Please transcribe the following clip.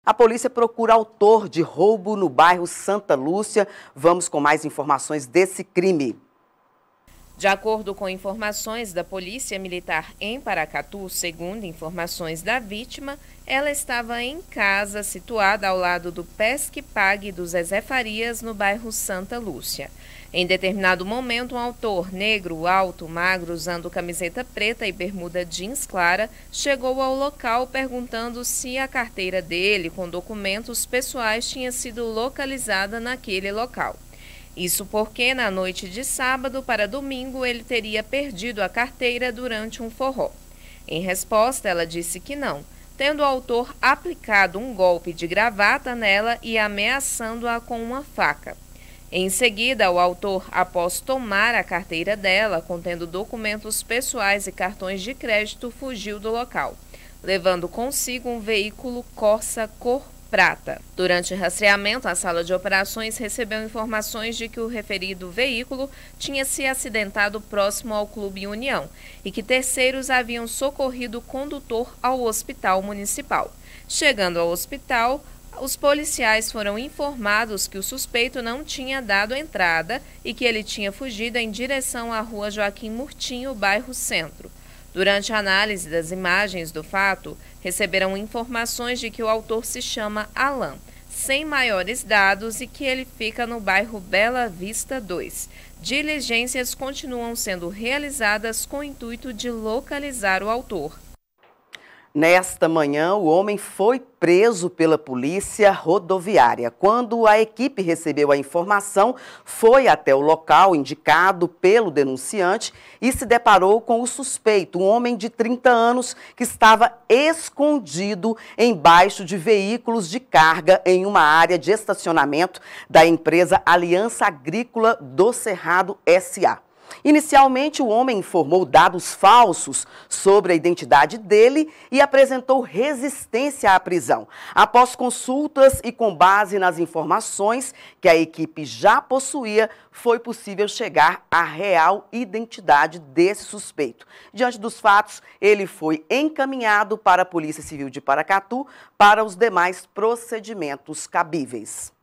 A polícia procura autor de roubo no bairro Santa Lúcia. Vamos com mais informações desse crime. De acordo com informações da Polícia Militar em Paracatu, segundo informações da vítima, ela estava em casa situada ao lado do Pesque Pague do Zezé Farias, no bairro Santa Lúcia. Em determinado momento, um autor negro, alto, magro, usando camiseta preta e bermuda jeans clara, chegou ao local perguntando se a carteira dele com documentos pessoais tinha sido localizada naquele local. Isso porque, na noite de sábado para domingo, ele teria perdido a carteira durante um forró. Em resposta, ela disse que não, tendo o autor aplicado um golpe de gravata nela e ameaçando-a com uma faca. Em seguida, o autor, após tomar a carteira dela, contendo documentos pessoais e cartões de crédito, fugiu do local, levando consigo um veículo Corsa cor prata. Durante o rastreamento, a sala de operações recebeu informações de que o referido veículo tinha se acidentado próximo ao Clube União e que terceiros haviam socorrido o condutor ao hospital municipal. Chegando ao hospital, os policiais foram informados que o suspeito não tinha dado entrada e que ele tinha fugido em direção à rua Joaquim Murtinho, bairro Centro. Durante a análise das imagens do fato, receberam informações de que o autor se chama Alan, sem maiores dados, e que ele fica no bairro Bela Vista 2. Diligências continuam sendo realizadas com o intuito de localizar o autor. Nesta manhã, o homem foi preso pela polícia rodoviária. Quando a equipe recebeu a informação, foi até o local indicado pelo denunciante e se deparou com o suspeito, um homem de 30 anos que estava escondido embaixo de veículos de carga em uma área de estacionamento da empresa Aliança Agrícola do Cerrado S.A. Inicialmente, o homem informou dados falsos sobre a identidade dele e apresentou resistência à prisão. Após consultas e com base nas informações que a equipe já possuía, foi possível chegar à real identidade desse suspeito. Diante dos fatos, ele foi encaminhado para a Polícia Civil de Paracatu para os demais procedimentos cabíveis.